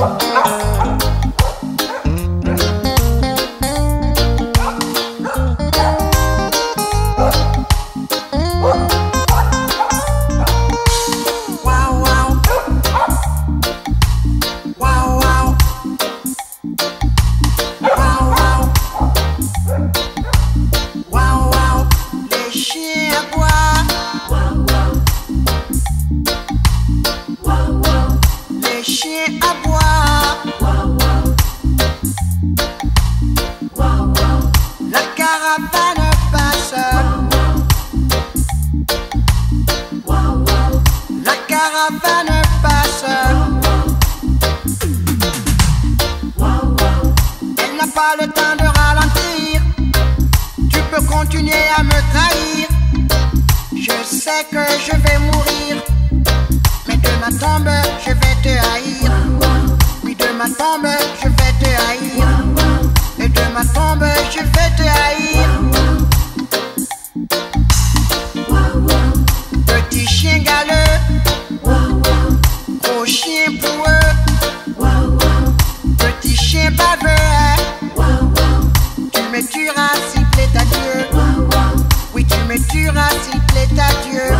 Le temps de ralentir, tu peux continuer à me trahir. Je sais que je vais mourir, mais de ma tombe je vais te haïr. Oui, de ma tombe je vais te haïr, et de ma tombe je vais te haïr. Petit chien galeux, gros chien boueux, petit chien baveux. Tu me tueras s'il plaît à Dieu. Oui, tu me tueras s'il plaît à Dieu.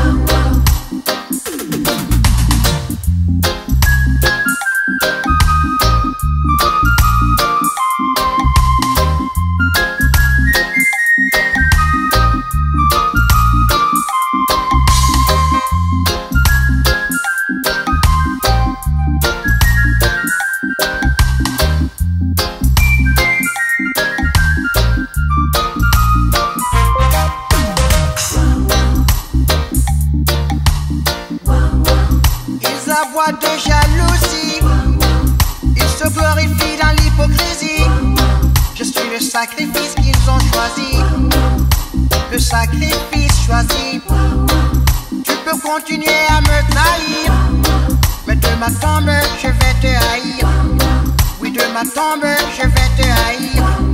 Voix de jalousie, ils se glorifient dans l'hypocrisie. Je suis le sacrifice qu'ils ont choisi, le sacrifice choisi. Tu peux continuer à me trahir, mais de ma tombe je vais te haïr. Oui, de ma tombe je vais te haïr.